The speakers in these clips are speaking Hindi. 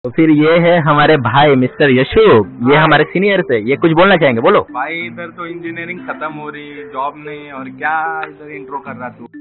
तो फिर ये है हमारे भाई मिस्टर यशु, ये हमारे सीनियर से, ये कुछ बोलना चाहेंगे, बोलो। भाई इधर तो इंजीनियरिंग खत्म हो रही, जॉब नहीं, और क्या इधर इंट्रो कर रहा तू।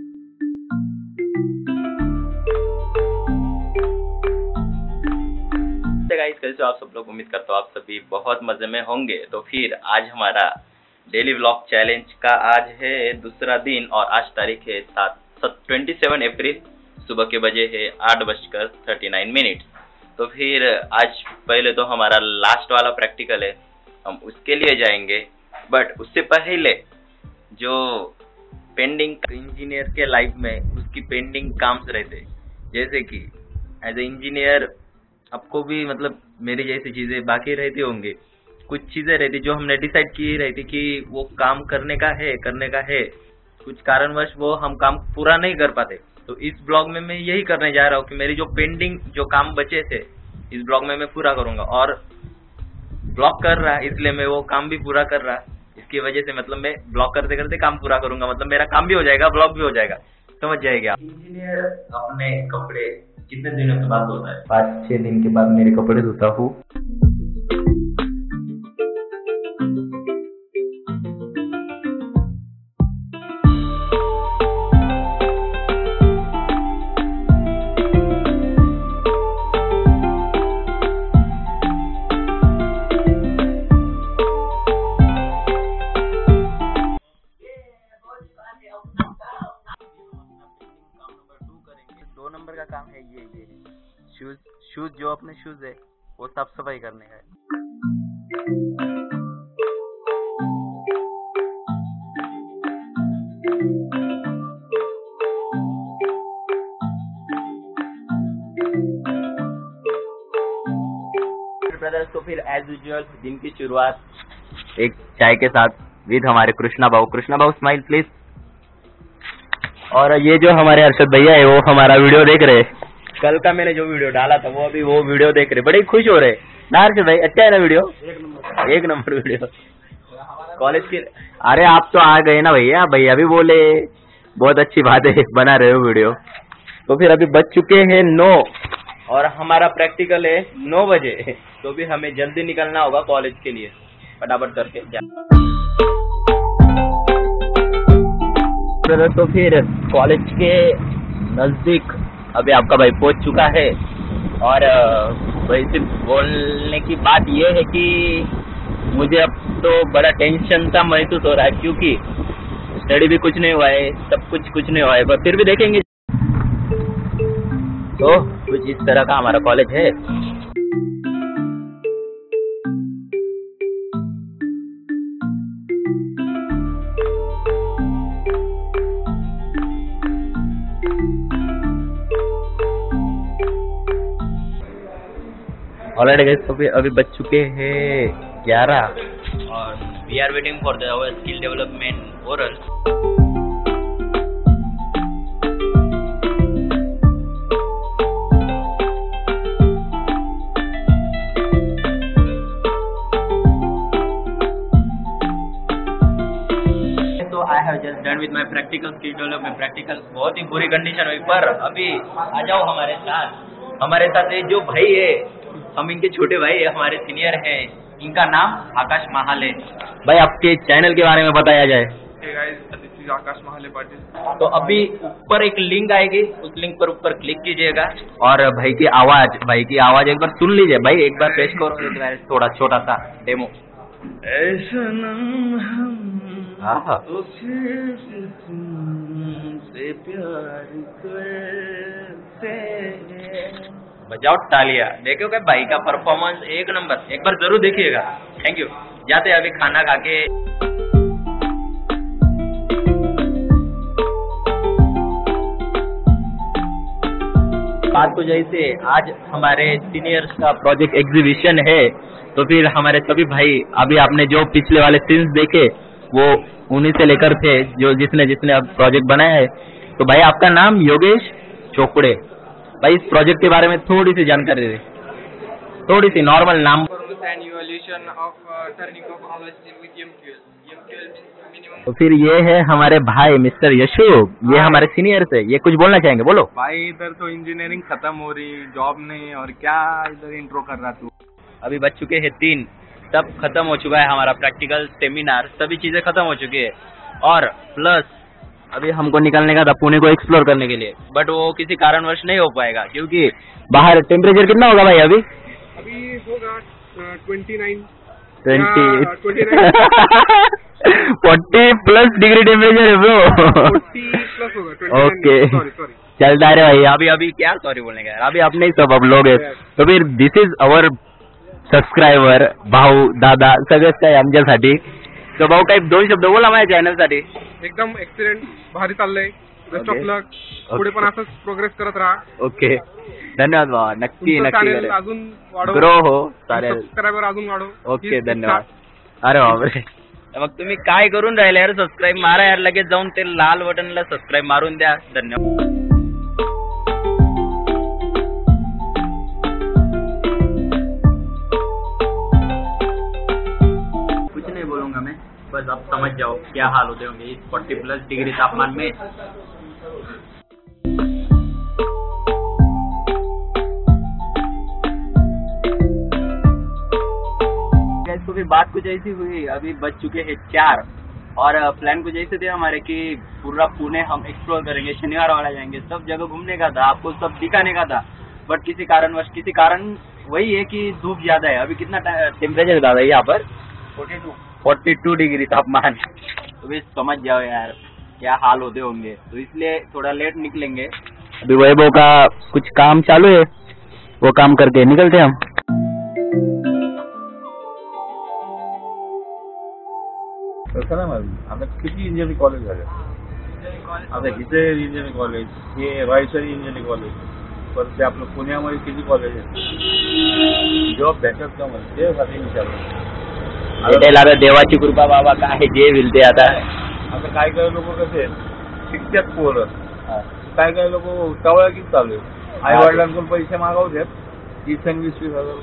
गाइस कैसे हो आप सब लोग, उम्मीद करता हूँ आप सभी बहुत मजे में होंगे। तो फिर आज हमारा डेली व्लॉग चैलेंज का आज है दूसरा दिन और आज तारीख है 27 अप्रैल, सुबह के बजे है 8:39। तो फिर आज पहले तो हमारा लास्ट वाला प्रैक्टिकल है, हम उसके लिए जाएंगे। बट उससे पहले जो पेंडिंग इंजीनियर के लाइफ में उसकी पेंडिंग काम रहते, जैसे कि एज ए इंजीनियर आपको भी मतलब मेरी जैसी चीज़ें बाकी रहती होंगी, कुछ चीज़ें रहती जो हमने डिसाइड की रहती कि वो काम करने का है, कुछ कारणवश वो हम काम पूरा नहीं कर पाते। तो इस ब्लॉग में मैं यही करने जा रहा हूँ कि मेरी जो पेंडिंग जो काम बचे थे इस ब्लॉग में मैं पूरा करूँगा। और ब्लॉग कर रहा इसलिए मैं वो काम भी पूरा कर रहा, इसकी वजह से मतलब मैं ब्लॉग करते करते काम पूरा करूँगा, मतलब मेरा काम भी हो जाएगा, ब्लॉग भी हो जाएगा, समझ जाएगा। इंजीनियर अपने कपड़े कितने दिनों के बाद धोता है? 5-6 दिन के बाद मेरे कपड़े धोता हूँ। नंबर का काम है ये शूज जो अपने शूज है वो साफ सफाई करने का है। ब्रदर्स, तो फिर एज यूजुअल दिन की शुरुआत एक चाय के साथ विद हमारे कृष्णा बाबू स्माइल प्लीज। और ये जो हमारे अर्षद भैया है वो हमारा वीडियो देख रहे, कल का मैंने जो वीडियो डाला था वो अभी वो वीडियो देख रहे, बड़े खुश हो रहे ना अर्षद भाई? अच्छा है ना वीडियो? एक नंबर वीडियो कॉलेज के। अरे आप तो आ गए ना भैया, भैया भी बोले बहुत अच्छी बात है, बना रहे हो वीडियो। तो फिर अभी बज चुके हैं 9 और हमारा प्रैक्टिकल है 9 बजे, तो भी हमें जल्दी निकलना होगा कॉलेज के लिए, फटाफट करके। तो फिर कॉलेज के नजदीक अभी आपका भाई पहुंच चुका है। और वैसे बोलने की बात यह है कि मुझे अब तो बड़ा टेंशन सा महसूस हो रहा है, क्योंकि स्टडी भी कुछ नहीं हुआ है, सब कुछ नहीं हुआ है, पर फिर भी देखेंगे। तो कुछ इस तरह का हमारा कॉलेज है। ऑलरेडी गाइस तो अभी बज चुके हैं 11 और we are waiting for our skill development oral. तो I have just done with my practical skill development practical, बहुत ही बुरी कंडीशन हुई, पर अभी आ जाओ हमारे साथ ये जो भाई है, हम इनके छोटे भाई है, हमारे सीनियर हैं, इनका नाम आकाश महाले। भाई आपके चैनल के बारे में बताया जाए। आकाश महाले पाटिल। तो अभी ऊपर एक लिंक आएगी, उस लिंक पर ऊपर क्लिक कीजिएगा और भाई की आवाज एक बार सुन लीजिए। भाई एक बार पेश करो, थोड़ा छोटा सा डेमो। बजाओ तालियां, देखो क्या भाई का परफॉर्मेंस एक नंबर, एक बार जरूर देखिएगा। Thank you. जाते हैं अभी खाना खा के। बात तो जैसे आज हमारे सीनियर्स का प्रोजेक्ट एग्जीबिशन है, तो फिर हमारे सभी भाई, अभी आपने जो पिछले वाले सीन्स देखे वो उन्हीं से लेकर थे जो जिसने अब प्रोजेक्ट बनाया है। तो भाई आपका नाम योगेश चोपड़े, भाई इस प्रोजेक्ट के बारे में थोड़ी सी जानकारी दे। थोड़ी सी नॉर्मल नाम। तो फिर ये है हमारे भाई मिस्टर यशु, ये हमारे सीनियर से, ये कुछ बोलना चाहेंगे, बोलो। भाई इधर तो इंजीनियरिंग खत्म हो रही, जॉब नहीं, और क्या इधर इंट्रो कर रहा तू। अभी बच चुके हैं 3, सब खत्म हो चुका है हमारा प्रैक्टिकल, सेमिनार, सभी चीजें खत्म हो चुकी है। और प्लस अभी हमको निकलने का था पुणे को एक्सप्लोर करने के लिए, बट वो किसी कारणवश नहीं हो पाएगा क्योंकि बाहर टेम्परेचर कितना होगा भाई अभी होगा 29 40+ डिग्री टेम्परेचर है ब्रो। 40+ होगा। ओके, चलता है भाई। अभी क्या सॉरी बोलने का यार, अभी अपने ही सब लोग है। तो फिर दिस इज अवर सबस्क्रायबर, भाऊ दादा सगळंच काय आमच्यासाठी। तो भाऊ काही 2 शब्द बोला माझ्या चॅनल साठी। एकदम एक्सिलेंट, भारी चाललंय, बेस्ट ऑफ लक, पुढे पण असंच प्रोग्रेस करत राहा। ओके, धन्यवाद भावा, नक्की नक्की अजून वाढव, ग्रो हो, चालेल, सबस्क्रायबर अजून वाढव। ओके, धन्यवाद। अरे बापरे, मग तुम्ही काय करून राहिले यार, सबस्क्राईब मारा यार, लगेच जाऊन ते लाल बटनला सबस्क्राईब मारून द्या। धन्यवाद। कुछ नहीं बोलूंगा मैं, बस आप समझ जाओ क्या हाल होते होंगे इस 40+ डिग्री तापमान में। तो भी बात कुछ ऐसी हुई, अभी बच चुके हैं 4 और प्लान कुछ ऐसे थे हमारे कि पूरा पुणे हम एक्सप्लोर करेंगे, शनिवार वाला जाएंगे, सब जगह घूमने का था, आपको सब दिखाने का था, बट किसी कारण वही है कि धूप ज्यादा है। अभी कितना टेम्परेचर ज्यादा है यहाँ पर 42 डिग्री तापमान। तो भी समझ जाओ यार क्या हाल होते होंगे, तो इसलिए थोड़ा लेट निकलेंगे। अभी वैभव का कुछ काम चालू है, वो काम करके निकलते हम। तसं नाही माहिती आता किती इंजिनिअरिंग कॉलेज झाले, आता इथे इंजिनिअरिंग कॉलेज, हे रायसरी इंजिनिअरिंग कॉलेज, परत ते आपलं पुण्यामध्ये किती कॉलेज आहेत, जॉब भेटत का मला ते साठी विचारलं। देवाची कृपा बाबा, काय जे होईल ते आता काय काय लोक कसे शिक्षक पोरं, काय लोक टवळ्या किती चालू आहे, आई वडिलांकडून पैसे मागवतात 30-20,000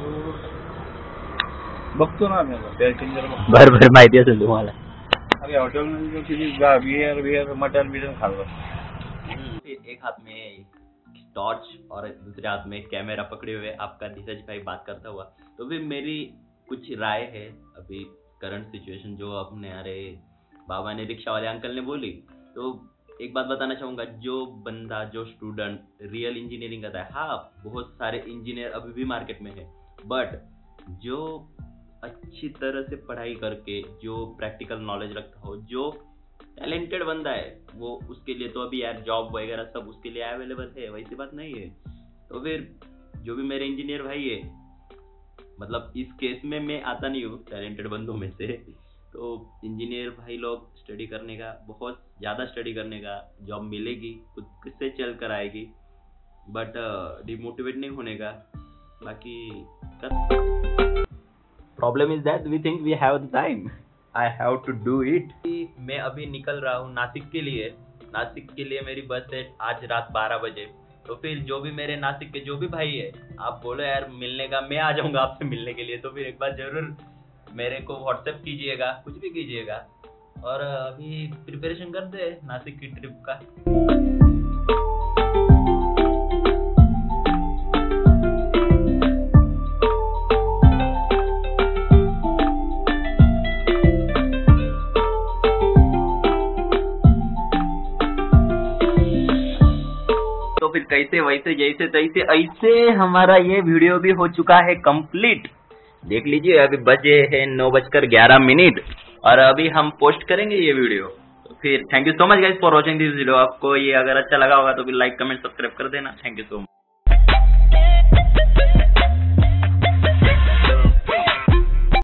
बघतो ना आम्ही भर माहिती असेल तुम्हाला। अरे हॉटेल में किसी बियर मटन खाना। एक हाथ में टॉर्च और दूसरे हाथ में कैमरा पकड़े हुए आपका धीरज भाई बात करता हुआ। तो भी मेरी कुछ राय है अभी करंट सिचुएशन जो अपने अरे बाबा ने, रिक्शा वाले अंकल ने बोली, तो एक बात बताना चाहूँगा, जो बंदा जो स्टूडेंट रियल इंजीनियरिंग करता है, हाँ बहुत सारे इंजीनियर अभी भी मार्केट में है, बट जो अच्छी तरह से पढ़ाई करके जो प्रैक्टिकल नॉलेज रखता हो, जो टैलेंटेड बंदा है, वो उसके लिए तो अभी यार जॉब वगैरह सब उसके लिए अवेलेबल है, वैसी बात नहीं है। तो फिर जो भी मेरे इंजीनियर भाई है, मतलब इस केस में मैं आता नहीं हूँ टैलेंटेड बंदों में से, तो इंजीनियर भाई लोग स्टडी करने का, बहुत ज़्यादा स्टडी करने का, जॉब मिलेगी, खुद से चल कर आएगी, बट डिमोटिवेट नहीं होने का। बाकी problem is that we think we have the time, I have to do it. मैं अभी निकल रहा हूँ नासिक के लिए मेरी बस है आज रात 12 बजे। तो फिर जो भी मेरे नासिक के जो भी भाई है, आप बोलो यार मिलने का, मैं आ जाऊंगा आपसे मिलने के लिए, तो फिर एक बार जरूर मेरे को व्हाट्सएप कीजिएगा, कुछ भी कीजिएगा। और अभी प्रिपरेशन करते हैं नासिक की ट्रिप का। तो फिर कैसे वैसे जैसे तैसे ऐसे हमारा ये वीडियो भी हो चुका है कंप्लीट। देख लीजिए अभी बजे हैं 9:11 और अभी हम पोस्ट करेंगे ये वीडियो। तो फिर thank you so much guys for watching this video. आपको ये अगर अच्छा लगा होगा तो फिर लाइक कमेंट सब्सक्राइब कर देना। Thank you so much.